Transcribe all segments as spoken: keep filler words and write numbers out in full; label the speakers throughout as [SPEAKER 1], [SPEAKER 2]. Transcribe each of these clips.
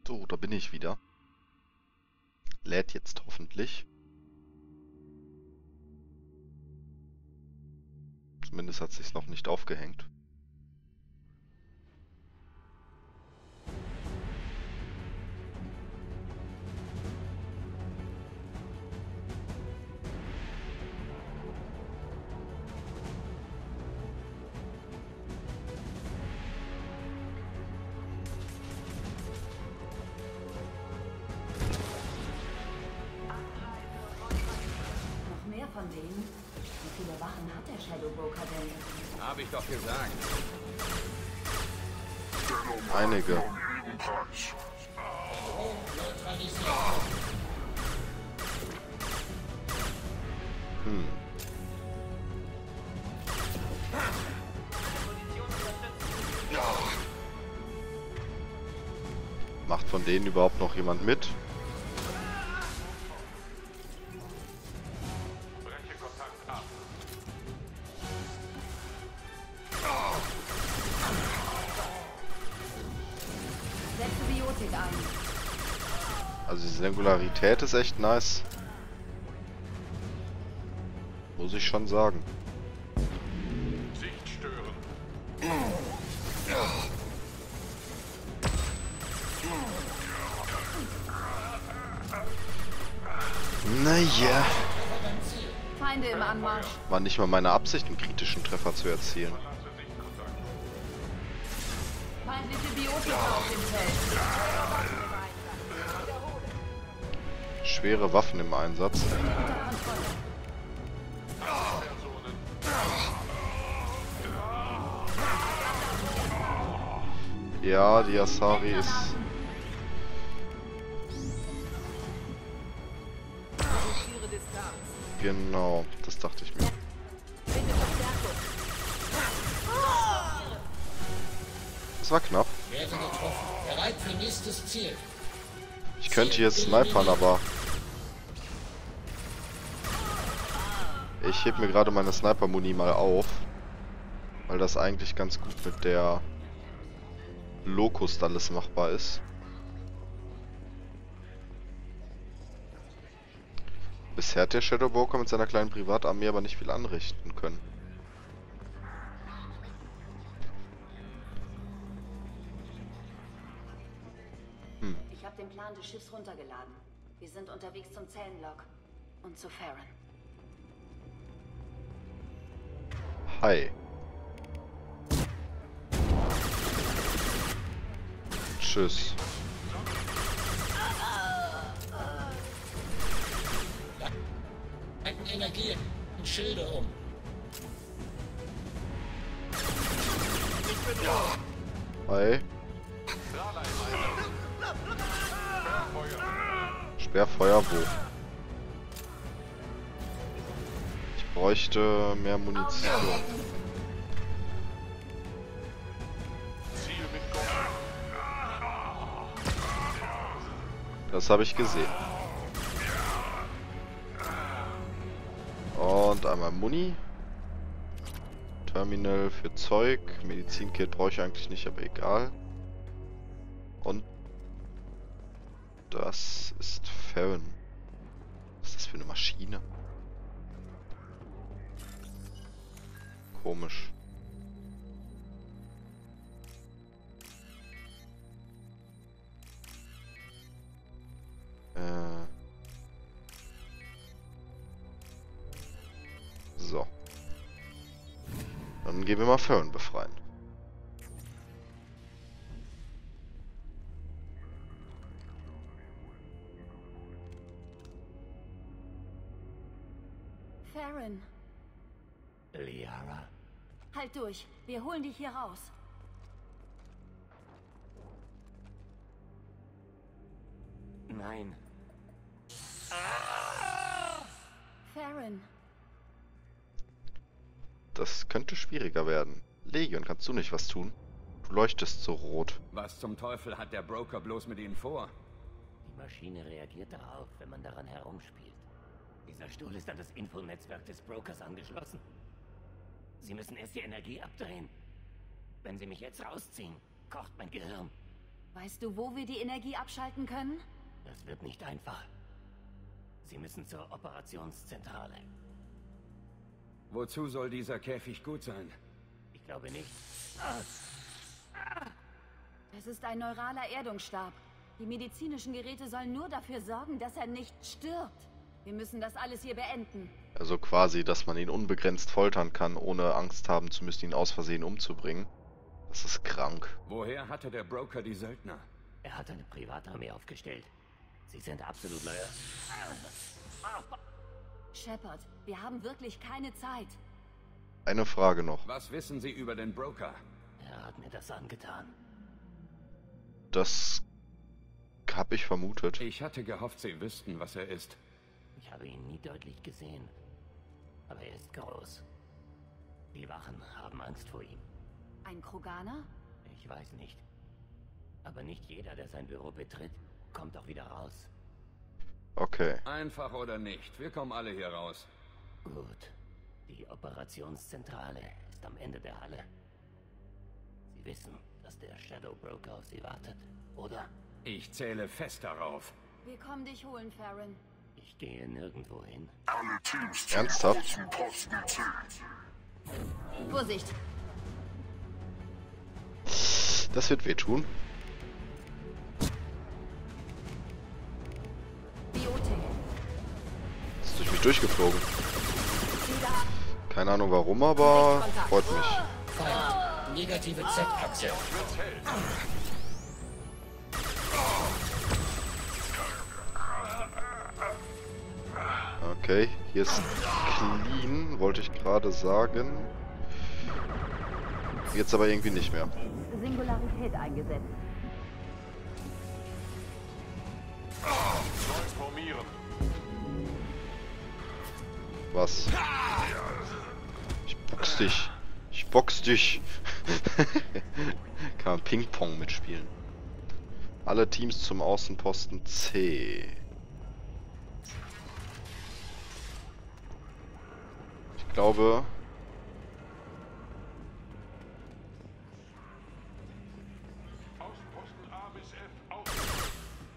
[SPEAKER 1] So, da bin ich wieder. Lädt jetzt hoffentlich. Zumindest hat sich's noch nicht aufgehängt.
[SPEAKER 2] Von denen? Wie viele Wachen hat der Shadow Broker denn?
[SPEAKER 3] Hab ich doch gesagt.
[SPEAKER 1] Einige. Hm. Macht von denen überhaupt noch jemand mit? Also die Singularität ist echt nice. Muss ich schon sagen.
[SPEAKER 3] Sicht stören.
[SPEAKER 1] Naja.
[SPEAKER 2] Feinde im Anmarsch.
[SPEAKER 1] War nicht mal meine Absicht, einen kritischen Treffer zu erzielen.
[SPEAKER 2] Feindliche Biotika auf dem Feld.
[SPEAKER 1] Schwere Waffen im Einsatz. Ja, die Asari ist... Genau, das dachte ich mir. Das war knapp.
[SPEAKER 4] Bereit für nächstes Ziel.
[SPEAKER 1] Ich könnte jetzt snipern, aber... Ich heb mir gerade meine Sniper-Muni mal auf. Weil das eigentlich ganz gut mit der Locust alles machbar ist. Bisher hat der Shadow Broker mit seiner kleinen Privatarmee aber nicht viel anrichten können. Hm.
[SPEAKER 2] Ich habe den Plan des Schiffs runtergeladen. Wir sind unterwegs zum Zellenlok und zu Farron.
[SPEAKER 1] Hi. Tschüss.
[SPEAKER 4] Leiten Energie und Schilde um.
[SPEAKER 1] Hi. Sperrfeuer wo? Ich bräuchte mehr Munition. Das habe ich gesehen. Und einmal Muni. Terminal für Zeug. Medizinkit brauche ich eigentlich nicht, aber egal. Und das ist Farron. Was ist das für eine Maschine? Komisch. Äh. So. Dann gehen wir mal Farron befreien.
[SPEAKER 2] Farron.
[SPEAKER 4] Liara.
[SPEAKER 2] Halt durch. Wir holen dich hier raus.
[SPEAKER 4] Nein.
[SPEAKER 2] Farron.
[SPEAKER 1] Das könnte schwieriger werden. Legion, kannst du nicht was tun? Du leuchtest so rot.
[SPEAKER 3] Was zum Teufel hat der Broker bloß mit ihnen vor?
[SPEAKER 5] Die Maschine reagiert darauf, wenn man daran herumspielt. Dieser Stuhl ist an das Infonetzwerk des Brokers angeschlossen. Sie müssen erst die Energie abdrehen. Wenn Sie mich jetzt rausziehen, kocht mein Gehirn.
[SPEAKER 2] Weißt du, wo wir die Energie abschalten können?
[SPEAKER 5] Das wird nicht einfach. Sie müssen zur Operationszentrale.
[SPEAKER 3] Wozu soll dieser Käfig gut sein?
[SPEAKER 5] Ich glaube nicht.
[SPEAKER 2] Es ist ein neuraler Erdungsstab. Die medizinischen Geräte sollen nur dafür sorgen, dass er nicht stirbt. Wir müssen das alles hier beenden.
[SPEAKER 1] Also quasi, dass man ihn unbegrenzt foltern kann, ohne Angst haben zu müssen, ihn aus Versehen umzubringen. Das ist krank.
[SPEAKER 3] Woher hatte der Broker die Söldner?
[SPEAKER 5] Er hat eine Privatarmee aufgestellt. Sie sind absolut loyal.
[SPEAKER 2] Shepard, wir haben wirklich keine Zeit.
[SPEAKER 1] Eine Frage noch.
[SPEAKER 3] Was wissen Sie über den Broker?
[SPEAKER 5] Er hat mir das angetan.
[SPEAKER 1] Das habe ich vermutet.
[SPEAKER 3] Ich hatte gehofft, Sie wüssten, was er ist.
[SPEAKER 5] Ich habe ihn nie deutlich gesehen. Aber er ist groß. Die Wachen haben Angst vor ihm.
[SPEAKER 2] Ein Kroganer?
[SPEAKER 5] Ich weiß nicht. Aber nicht jeder, der sein Büro betritt, kommt auch wieder raus.
[SPEAKER 1] Okay.
[SPEAKER 3] Einfach oder nicht, wir kommen alle hier raus.
[SPEAKER 5] Gut. Die Operationszentrale ist am Ende der Halle. Sie wissen, dass der Shadow Broker auf Sie wartet, oder?
[SPEAKER 3] Ich zähle fest darauf.
[SPEAKER 2] Wir kommen dich holen, Farron.
[SPEAKER 5] Ich gehe nirgendwo hin.
[SPEAKER 1] Ernsthaft?
[SPEAKER 2] Vorsicht!
[SPEAKER 1] Das wird wehtun.
[SPEAKER 2] Biotik.
[SPEAKER 1] Ist durch mich durchgeflogen. Keine Ahnung warum, aber freut mich.
[SPEAKER 4] Feind. Negative Z-Achse.
[SPEAKER 1] Okay, hier ist clean, wollte ich gerade sagen. Jetzt aber irgendwie nicht mehr.
[SPEAKER 2] Singularität eingesetzt.
[SPEAKER 3] Transformieren.
[SPEAKER 1] Was? Ich box dich. Ich box dich. Kann man Ping-Pong mitspielen. Alle Teams zum Außenposten C. Ich glaube...
[SPEAKER 3] Außenposten A bis F auf.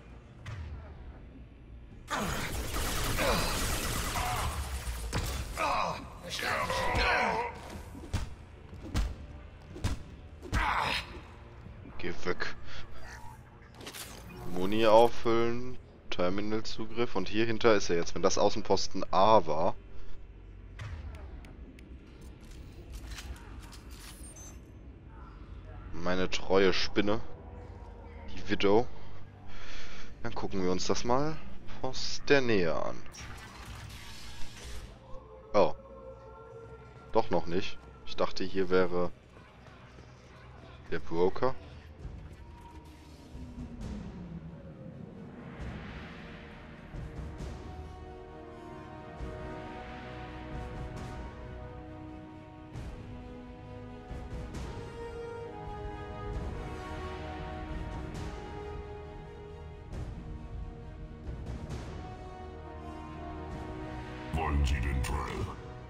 [SPEAKER 1] Geh weg. Muni auffüllen. Terminalzugriff. Und hier hinter ist er jetzt. Wenn das Außenposten A war. Meine treue Spinne. Die Widow. Dann gucken wir uns das mal aus der Nähe an. Oh. Doch noch nicht. Ich dachte, hier wäre der Broker.
[SPEAKER 6] Wollen Sie den Drill?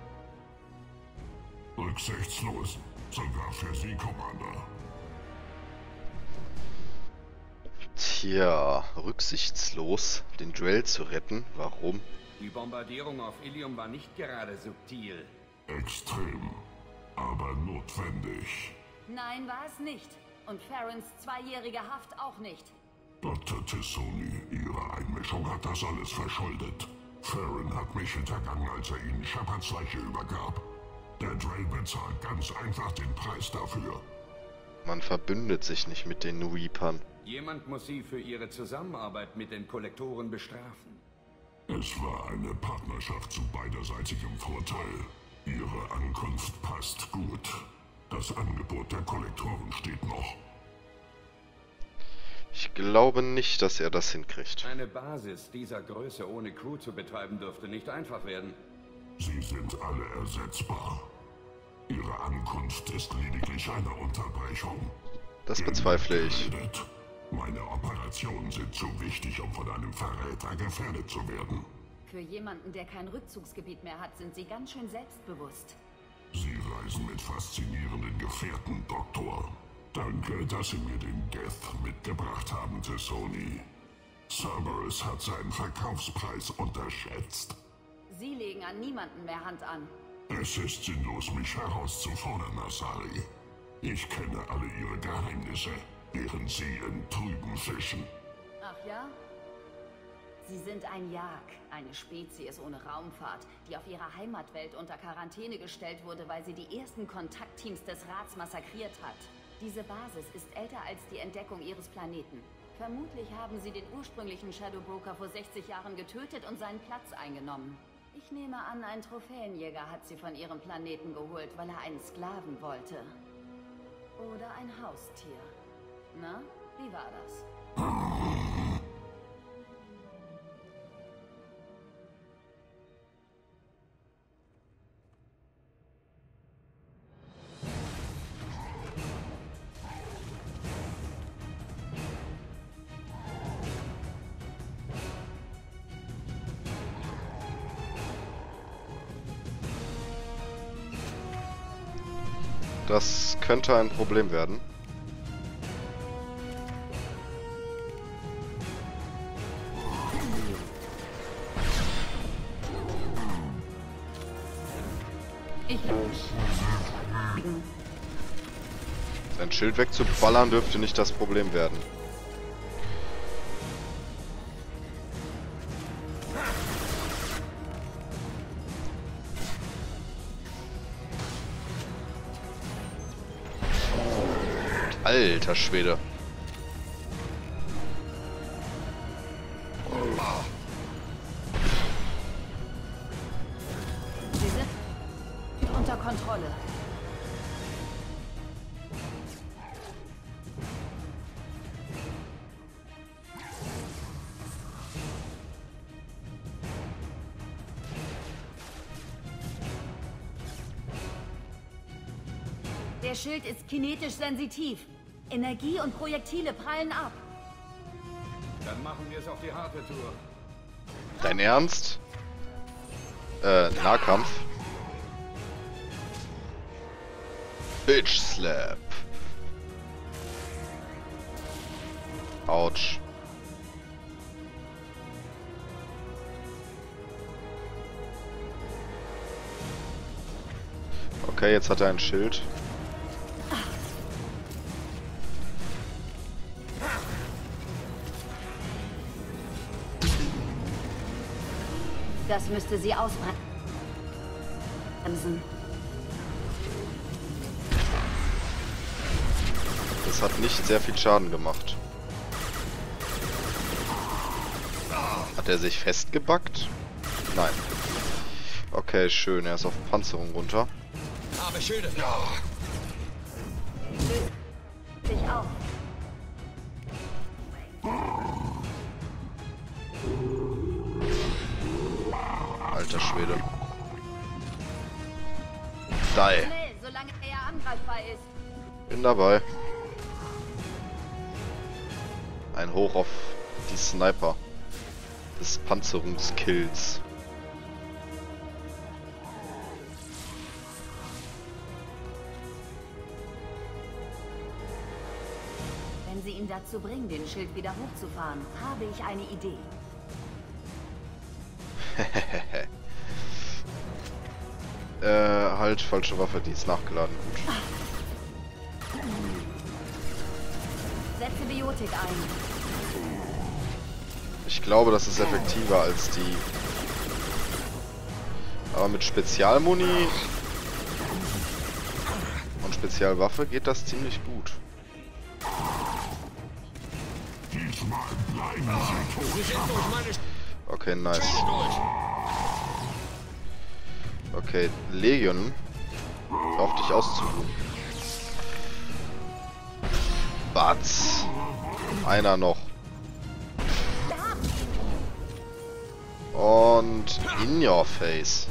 [SPEAKER 6] Rücksichtslos, sogar für Sie, Commander.
[SPEAKER 1] Tja, rücksichtslos, den Drell zu retten. Warum?
[SPEAKER 3] Die Bombardierung auf Ilium war nicht gerade subtil.
[SPEAKER 6] Extrem, aber notwendig.
[SPEAKER 2] Nein, war es nicht. Und Farrons zweijährige Haft auch nicht.
[SPEAKER 6] Doktor T'Soni, Ihre Einmischung hat das alles verschuldet. Farron hat mich hintergangen, als er Ihnen Shepards Leiche übergab. Der Drill bezahlt ganz einfach den Preis dafür.
[SPEAKER 1] Man verbündet sich nicht mit den Reapern.
[SPEAKER 3] Jemand muss Sie für Ihre Zusammenarbeit mit den Kollektoren bestrafen.
[SPEAKER 6] Es war eine Partnerschaft zu beiderseitigem Vorteil. Ihre Ankunft passt gut. Das Angebot der Kollektoren steht noch.
[SPEAKER 1] Ich glaube nicht, dass er das hinkriegt.
[SPEAKER 3] Eine Basis dieser Größe ohne Crew zu betreiben dürfte nicht einfach werden.
[SPEAKER 6] Sie sind alle ersetzbar. Ihre Ankunft ist lediglich eine Unterbrechung.
[SPEAKER 1] Das bezweifle ich.
[SPEAKER 6] Geredet. Meine Operationen sind zu wichtig, um von einem Verräter gefährdet zu werden.
[SPEAKER 2] Für jemanden, der kein Rückzugsgebiet mehr hat, sind Sie ganz schön selbstbewusst.
[SPEAKER 6] Sie reisen mit faszinierenden Gefährten, Doktor. Danke, dass Sie mir den Geth mitgebracht haben, T'Soni. Cerberus hat seinen Verkaufspreis unterschätzt.
[SPEAKER 2] Sie legen an niemanden mehr Hand an.
[SPEAKER 6] Es ist sinnlos, mich herauszufordern, Asari. Ich kenne alle Ihre Geheimnisse, während Sie in Trüben fischen.
[SPEAKER 2] Ach ja? Sie sind ein Jag, eine Spezies ohne Raumfahrt, die auf ihrer Heimatwelt unter Quarantäne gestellt wurde, weil sie die ersten Kontaktteams des Rats massakriert hat. Diese Basis ist älter als die Entdeckung ihres Planeten. Vermutlich haben sie den ursprünglichen Shadow Broker vor sechzig Jahren getötet und seinen Platz eingenommen. Ich nehme an, ein Trophäenjäger hat sie von ihrem Planeten geholt, weil er einen Sklaven wollte. Oder ein Haustier. Na, wie war das?
[SPEAKER 1] Das könnte ein Problem werden.
[SPEAKER 2] Ich...
[SPEAKER 1] Sein Schild wegzuballern dürfte nicht das Problem werden. Alter Schwede.
[SPEAKER 2] Sie sind unter Kontrolle. Der Schild ist kinetisch sensitiv. Energie und Projektile prallen ab.
[SPEAKER 3] Dann machen wir es auf die harte Tour.
[SPEAKER 1] Dein Ernst? Äh, Nahkampf. Bitch Slap. Autsch. Okay, jetzt hat er ein Schild.
[SPEAKER 2] Das müsste sie ausbremsen.
[SPEAKER 1] Das hat nicht sehr viel Schaden gemacht. Hat er sich festgebackt? Nein. Okay, schön. Er ist auf Panzerung runter.
[SPEAKER 4] Habe Schilde.
[SPEAKER 2] Löst sich auf.
[SPEAKER 1] Alter Schwede. Die.
[SPEAKER 2] Schnell, solange er angreifbar ist.
[SPEAKER 1] Bin dabei. Ein Hoch auf die Sniper des Panzerungskills.
[SPEAKER 2] Wenn Sie ihn dazu bringen, den Schild wieder hochzufahren, habe ich eine Idee.
[SPEAKER 1] äh, halt, falsche Waffe, die ist nachgeladen. Gut.
[SPEAKER 2] Setze Biotik ein.
[SPEAKER 1] Ich glaube, das ist effektiver als die. Aber mit Spezialmuni und Spezialwaffe geht das ziemlich gut. Okay, nice. Okay, Legion. Hör auf dich auszuruhen. Batz. Einer noch. Und in your face.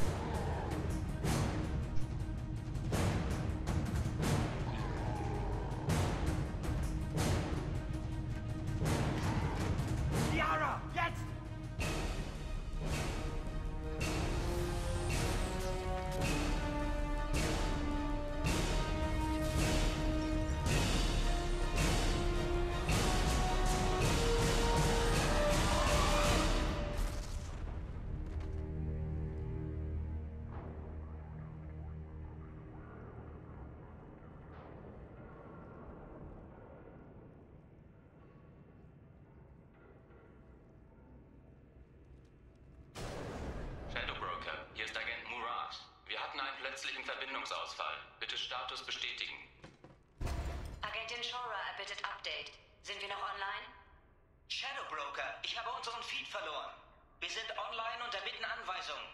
[SPEAKER 7] plötzlichen Verbindungsausfall. Bitte Status bestätigen.
[SPEAKER 8] Agentin Shora erbittet Update. Sind wir noch online?
[SPEAKER 9] Shadow Broker, ich habe unseren Feed verloren. Wir sind online und erbitten Anweisungen.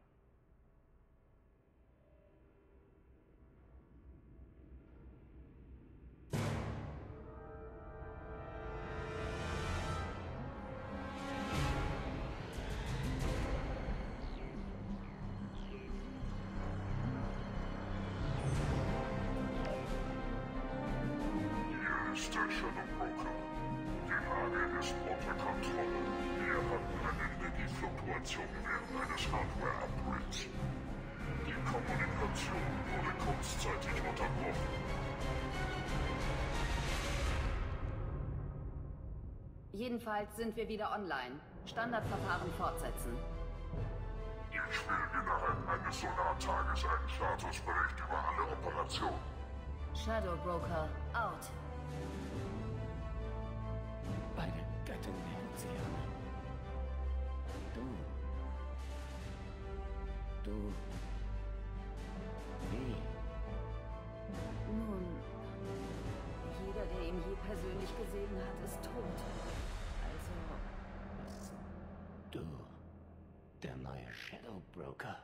[SPEAKER 6] Hier ist der Shadow Broker. Die Lage ist unter Kontrolle. Wir hatten eine Energiefluktuation während eines Hardware-Upgrades. Die Kommunikation wurde kurzzeitig unterbrochen.
[SPEAKER 2] Jedenfalls sind wir wieder online. Standardverfahren fortsetzen.
[SPEAKER 6] Ich will innerhalb eines Solartages einen Statusbericht über alle Operationen.
[SPEAKER 2] Shadow Broker, out.
[SPEAKER 5] Beide Göttin der Ozeane. Du. Du. Wie?
[SPEAKER 2] Nun, jeder, der ihn je persönlich gesehen hat, ist tot. Also...
[SPEAKER 5] Du. Der neue Shadow Broker.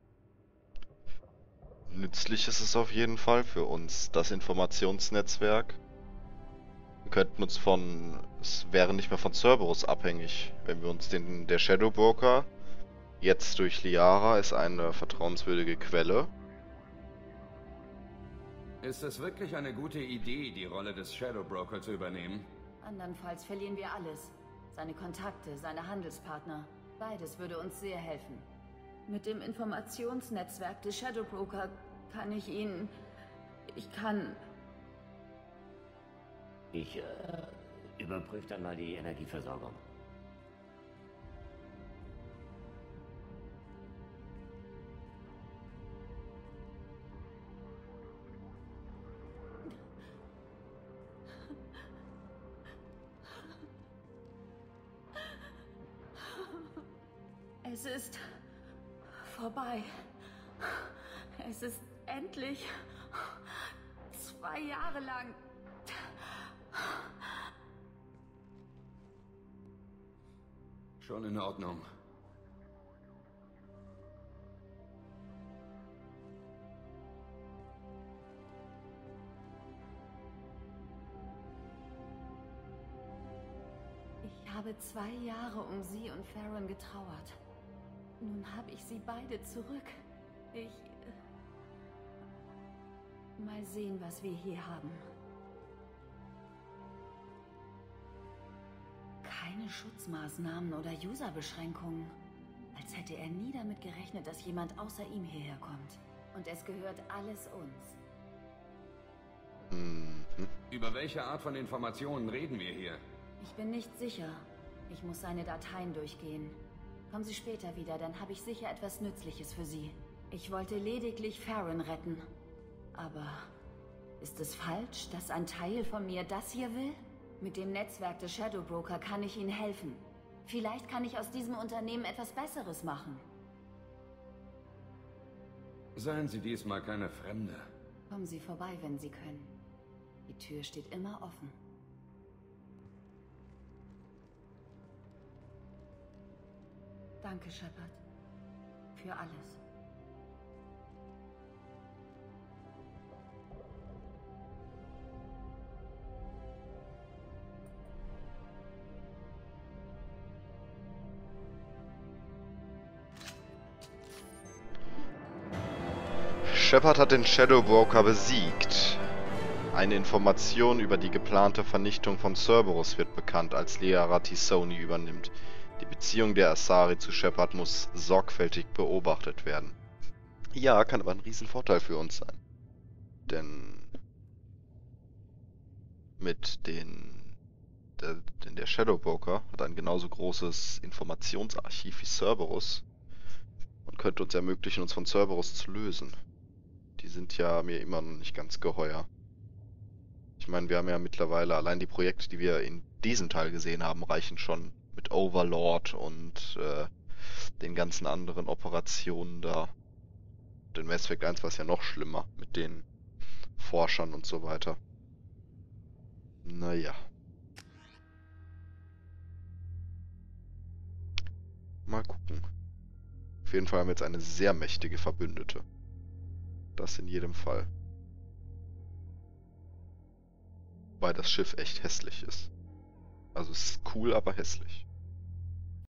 [SPEAKER 1] Nützlich ist es auf jeden Fall für uns, das Informationsnetzwerk. Wir könnten uns von... Es wäre nicht mehr von Cerberus abhängig, wenn wir uns den... Der Shadow Broker, jetzt durch Liara, ist eine vertrauenswürdige Quelle.
[SPEAKER 3] Ist es wirklich eine gute Idee, die Rolle des Shadow Broker zu übernehmen?
[SPEAKER 2] Andernfalls verlieren wir alles. Seine Kontakte, seine Handelspartner. Beides würde uns sehr helfen. Mit dem Informationsnetzwerk des Shadow Broker kann ich ihn... Ich kann...
[SPEAKER 5] Ich, äh, überprüfe dann mal die Energieversorgung.
[SPEAKER 2] Es ist vorbei. Es ist endlich zwei Jahre lang.
[SPEAKER 3] Schon in Ordnung.
[SPEAKER 2] Ich habe zwei Jahre um sie und Farron getrauert. Nun habe ich sie beide zurück. Ich... Äh, mal sehen, was wir hier haben. Keine Schutzmaßnahmen oder Userbeschränkungen. Als hätte er nie damit gerechnet, dass jemand außer ihm hierher kommt. Und es gehört alles uns.
[SPEAKER 1] Mhm.
[SPEAKER 3] Über welche Art von Informationen reden wir hier?
[SPEAKER 2] Ich bin nicht sicher. Ich muss seine Dateien durchgehen. Kommen Sie später wieder, dann habe ich sicher etwas Nützliches für Sie. Ich wollte lediglich Farron retten. Aber ist es falsch, dass ein Teil von mir das hier will? Mit dem Netzwerk des Shadow Broker kann ich Ihnen helfen. Vielleicht kann ich aus diesem Unternehmen etwas Besseres machen.
[SPEAKER 3] Seien Sie diesmal keine Fremde.
[SPEAKER 2] Kommen Sie vorbei, wenn Sie können. Die Tür steht immer offen. Danke, Shepard. Für alles.
[SPEAKER 1] Shepard hat den Shadow Broker besiegt. Eine Information über die geplante Vernichtung von Cerberus wird bekannt, als Liara T'Soni übernimmt. Die Beziehung der Asari zu Shepard muss sorgfältig beobachtet werden. Ja, kann aber ein Riesenvorteil für uns sein. Denn mit den... Der, denn der Shadow Broker hat ein genauso großes Informationsarchiv wie Cerberus und könnte uns ermöglichen, uns von Cerberus zu lösen. Die sind ja mir immer noch nicht ganz geheuer. Ich meine, wir haben ja mittlerweile allein die Projekte, die wir in diesem Teil gesehen haben, reichen schon mit Overlord und äh, den ganzen anderen Operationen da. Und in Mass Effect eins war es ja noch schlimmer mit den Forschern und so weiter. Naja. Mal gucken. Auf jeden Fall haben wir jetzt eine sehr mächtige Verbündete. Das in jedem Fall. Weil das Schiff echt hässlich ist. Also es ist cool, aber hässlich.